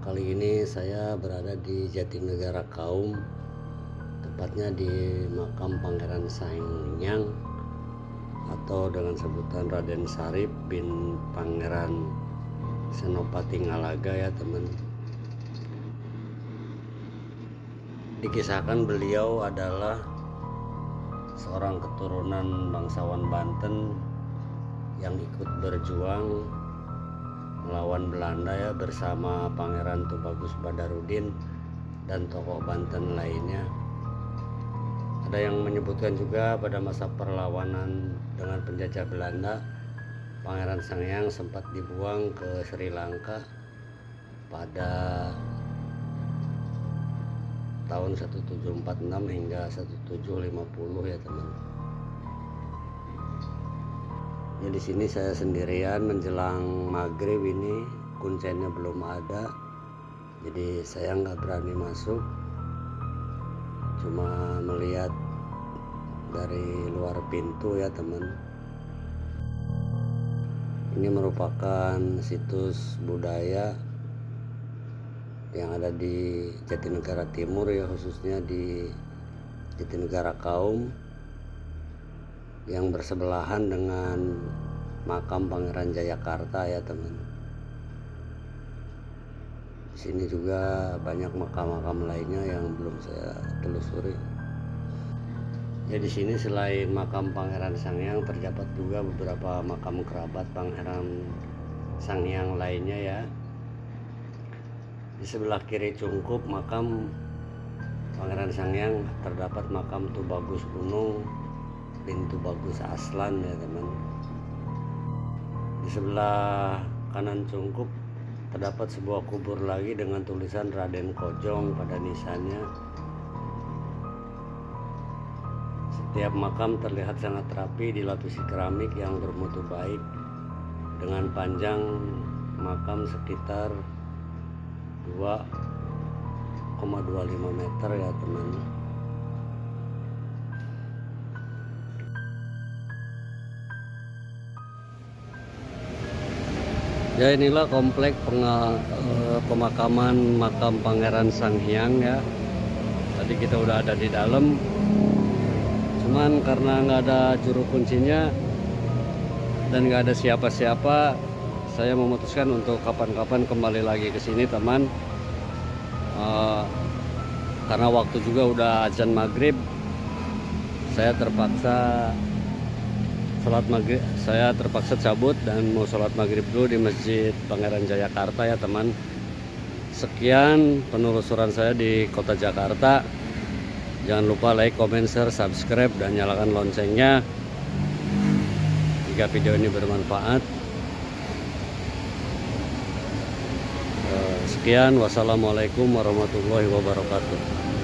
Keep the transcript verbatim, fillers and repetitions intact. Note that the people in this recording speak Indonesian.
Kali ini saya berada di Jatinegara Kaum, tepatnya di makam Pangeran Sanghyang atau dengan sebutan Raden Sarip bin Pangeran Senopati Ngalaga ya teman. Dikisahkan beliau adalah seorang keturunan bangsawan Banten yang ikut berjuang melawan Belanda ya bersama Pangeran Tubagus Badarudin dan tokoh Banten lainnya. Ada yang menyebutkan juga pada masa perlawanan dengan penjajah Belanda, Pangeran Sanghyang sempat dibuang ke Sri Lanka pada tahun seribu tujuh ratus empat puluh enam hingga seribu tujuh ratus lima puluh ya teman. Ya, di sini saya sendirian menjelang maghrib ini, kuncennya belum ada, jadi saya nggak berani masuk, cuma melihat dari luar pintu ya teman. Ini merupakan situs budaya yang ada di Jatinegara Timur ya, khususnya di Jatinegara Kaum, yang bersebelahan dengan makam Pangeran Jayakarta ya teman. Di sini juga banyak makam-makam lainnya yang belum saya telusuri. Ya, di sini selain makam Pangeran Sanghyang terdapat juga beberapa makam kerabat Pangeran Sanghyang lainnya ya. Di sebelah kiri cungkup makam Pangeran Sanghyang terdapat makam Tubagus Unung bin Tubagus Aslan ya teman. Di sebelah kanan cungkup terdapat sebuah kubur lagi dengan tulisan Raden Kojong pada nisannya. Setiap makam terlihat sangat rapi dilapisi keramik yang bermutu baik dengan panjang makam sekitar dua koma dua lima meter ya teman. Ya, inilah komplek penga, eh, pemakaman makam Pangeran Sanghyang ya. Tadi kita udah ada di dalam, cuman karena nggak ada juru kuncinya dan nggak ada siapa-siapa, saya memutuskan untuk kapan-kapan kembali lagi ke sini teman. Eh, karena waktu juga udah azan maghrib, saya terpaksa sholat maghrib, saya terpaksa cabut dan mau sholat maghrib dulu di Masjid Pangeran Jayakarta ya teman. Sekian penelusuran saya di kota Jakarta. Jangan lupa like, comment, share, subscribe, dan nyalakan loncengnya jika video ini bermanfaat. Sekian, wassalamualaikum warahmatullahi wabarakatuh.